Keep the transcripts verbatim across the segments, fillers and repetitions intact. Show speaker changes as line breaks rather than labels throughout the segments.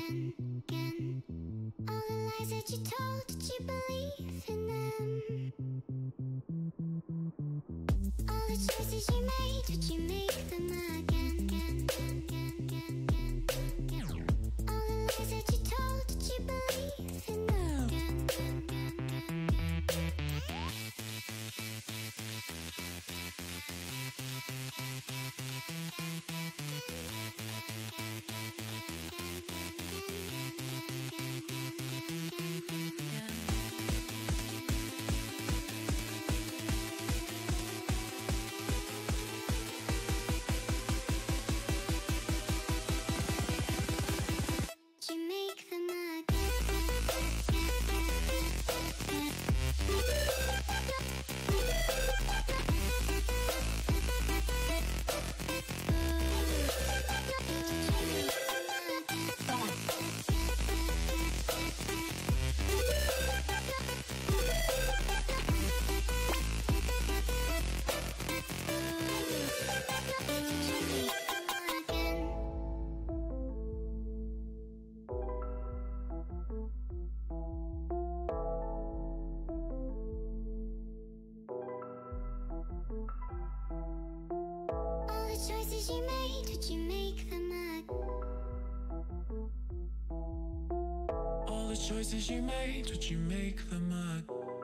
again, again. All the lies that you told, did you believe in them? All the choices you made, did you make them again, again, again, again, again, again? All the lies that you told, did you believe in them? Again, again, again, again, again. Did you make them choices you made, did you make them again?
All the choices you made, did you make them again?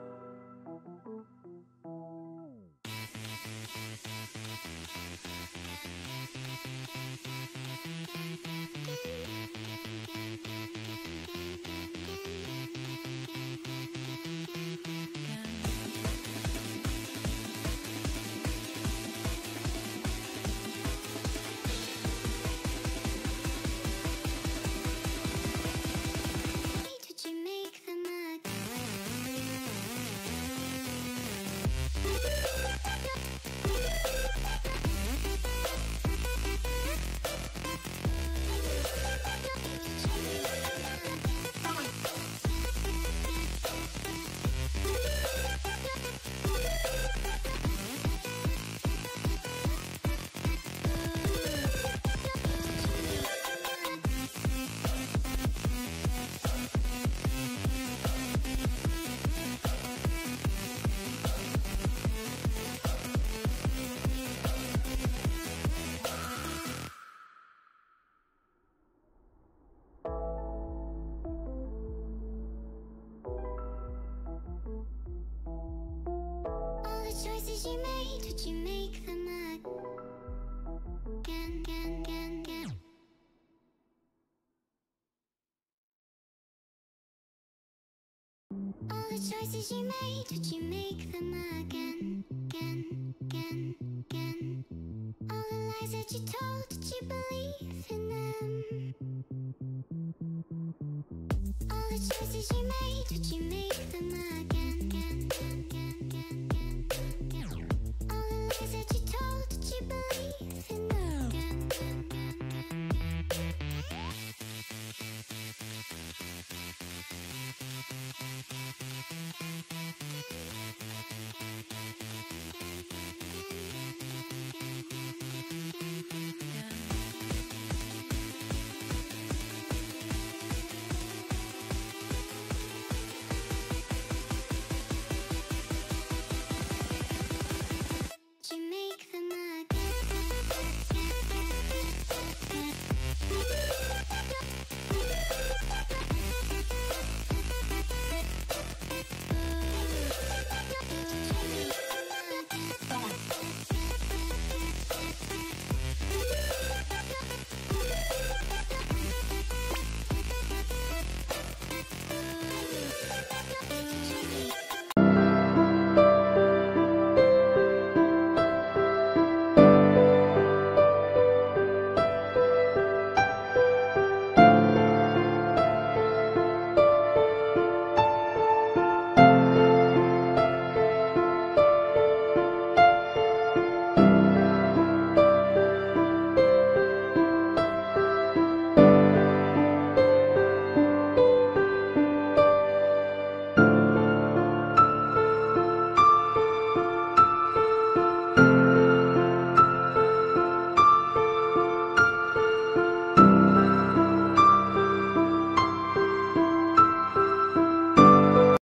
Choices you made, did you make them again, again, again, again? All the choices you made, did you make them again, again, again, again? All the lies that you told, did you believe in them? All the choices you made, did you make them again?